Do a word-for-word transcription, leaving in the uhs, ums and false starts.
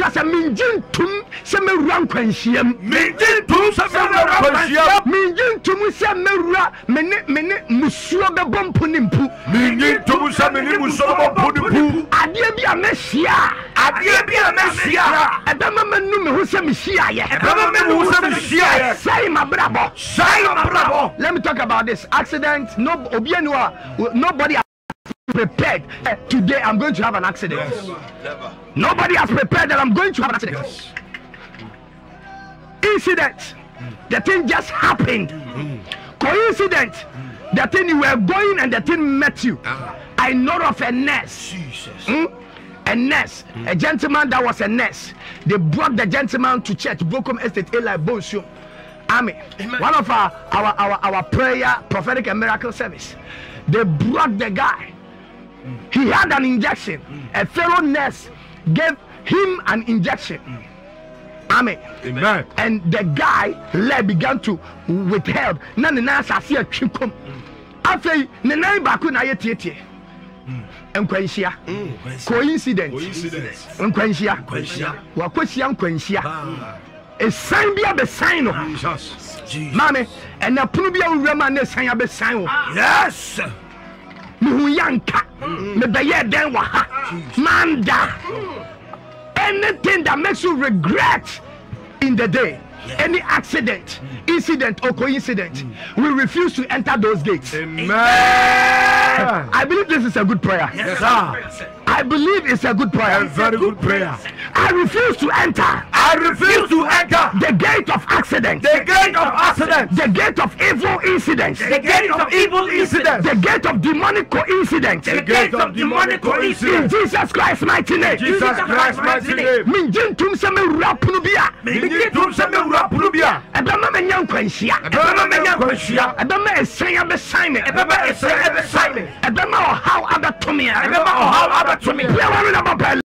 kasa minjin tum se mewura nkwanhyiam minjin tum se mewura nkwanhyiam minjin tum se mewura mene mene musuo bebɔ mpo ne mpu minjin tum se mene musuo bebɔ mpo ne mpu adeɛ bi a mehia adeɛ bi a mehia ɛbɛma manu me ho sɛ mehia yɛ ɛbɛma me ho sɛ mehia yɛ sai mabrabɔ sai mabrabɔ. Let me talk about this accident. No obianu nobody has prepared. Today I'm going to have an accident. Yes. Nobody has prepared that I'm going to have an accident. Yes. Incident. Mm. The thing just happened. Mm. Coincidence. Mm. The thing you were going and the thing met you. Uh-huh. I know of a nurse. Jesus. Mm? A nurse. Mm. A gentleman that was a nurse. They brought the gentleman to church. Brokom Estate, Eli Bonsium. Amen. Amen. One of our, our our our prayer, prophetic and miracle service. They brought the guy. Mm. He had an injection. Mm. A fellow nurse gave him an injection. Mm. Amen. Amen. And the guy leg began to withheld. Now the nurse has seen a chikom. After the nine baku na yetiete. Nkwanhia. Coincidence. Coincidence. Nkwanhia. Nkwanhia. Wakwhia nkwanhia. A sign be a sign of Jesus. Mommy, and a plubia Roman sign of a sign. Yes, Muyanka, Mebaya Denwa, Manda. Anything that makes you regret in the day, any accident, incident, or coincidence, we refuse to enter those gates. Amen. I believe this is a good prayer. Yes, sir. I believe it's a good prayer. A very good prayer. I refuse to enter. I refuse to enter the gate of accident. The gate of accident. The gate of evil incidents. The gate of evil incidents. The gate of demonic coincidence. The gate of demonic coincidence. In Jesus Christ's mighty name. Jesus Christ's mighty name. Minjin tum se me rapnubia. Minjin tum se me rapnubia. Ebama me nyan kwanhia. Ebama me nyan kwanhia. Ebama esan abesan. Ebama esan abesan. Ebama o how abetomia. Ebama o how abetomia.